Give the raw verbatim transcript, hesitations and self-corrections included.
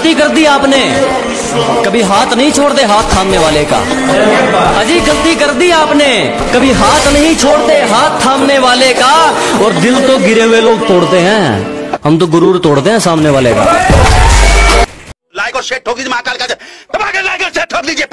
गलती कर दी आपने, कभी हाथ नहीं छोड़ते हाथ थामने वाले का। अजी गलती कर दी आपने, कभी हाथ नहीं छोड़ते हाथ थामने वाले का। और दिल तो गिरे हुए लोग तोड़ते हैं, हम तो गुरूर तोड़ते हैं सामने वाले का। लाइक और शेयर ठोक दीजिए, महाकाल का दबा के लाइक और शेयर ठोक दीजिए।